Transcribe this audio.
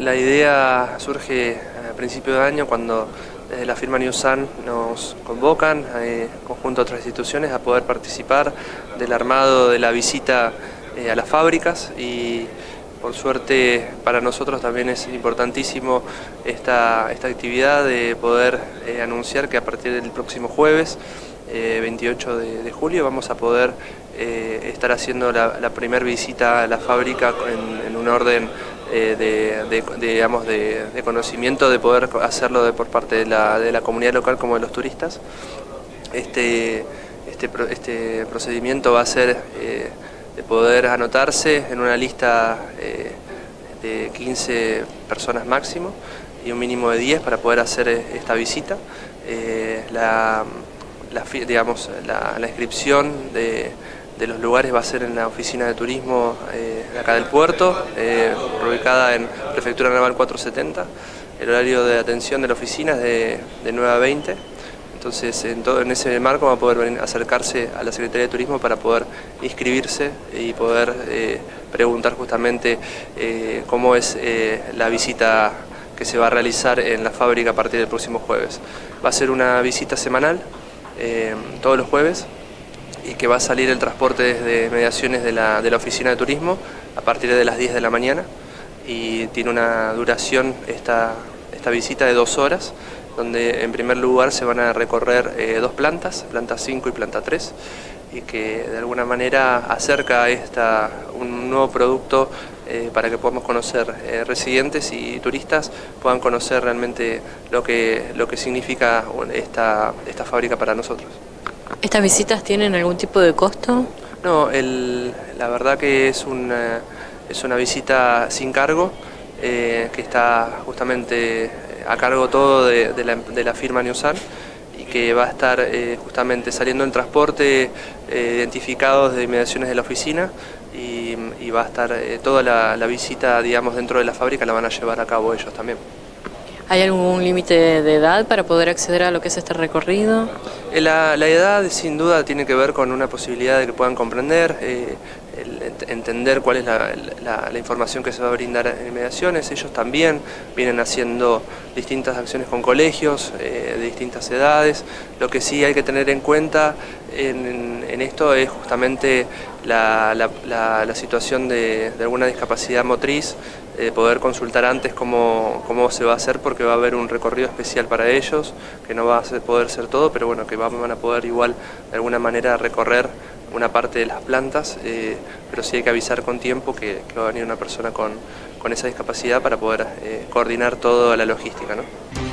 La idea surge a principio de año cuando desde la firma Newsan nos convocan, conjunto a otras instituciones, a poder participar del armado de la visita a las fábricas y por suerte para nosotros también es importantísimo esta actividad de poder anunciar que a partir del próximo jueves 28 de julio vamos a poder estar haciendo la primera visita a la fábrica en un orden de conocimiento, de poder hacerlo por parte de la comunidad local como de los turistas. Este procedimiento va a ser de poder anotarse en una lista de 15 personas máximo y un mínimo de 10 para poder hacer esta visita. La inscripción de los lugares va a ser en la oficina de turismo de acá del puerto, ubicada en Prefectura Naval 470. El horario de atención de la oficina es de 9 a 20. Entonces, en ese marco va a poder acercarse a la Secretaría de Turismo para poder inscribirse y poder preguntar justamente cómo es la visita que se va a realizar en la fábrica a partir del próximo jueves. Va a ser una visita semanal, todos los jueves, y que va a salir el transporte desde mediaciones de la oficina de turismo a partir de las 10 de la mañana y tiene una duración esta visita de 2 horas, donde en primer lugar se van a recorrer 2 plantas, planta 5 y planta 3, y que de alguna manera acerca un nuevo producto para que podamos conocer residentes y turistas puedan conocer realmente lo que significa esta fábrica para nosotros. ¿Estas visitas tienen algún tipo de costo? No, la verdad que es una visita sin cargo, que está justamente a cargo todo de la firma Newsan y que va a estar justamente saliendo en transporte identificados de inmediaciones de la oficina y va a estar toda la visita, digamos, dentro de la fábrica la van a llevar a cabo ellos también. ¿Hay algún límite de edad para poder acceder a lo que es este recorrido? La edad sin duda tiene que ver con una posibilidad de que puedan comprender, entender cuál es la información que se va a brindar en inmediaciones. Ellos también vienen haciendo distintas acciones con colegios de distintas edades. Lo que sí hay que tener en cuenta en esto es justamente la situación de alguna discapacidad motriz, poder consultar antes cómo se va a hacer, porque va a haber un recorrido especial para ellos, que no va a poder ser todo, pero bueno, que van a poder igual de alguna manera recorrer una parte de las plantas, pero sí hay que avisar con tiempo que va a venir una persona con esa discapacidad para poder coordinar toda la logística, ¿no?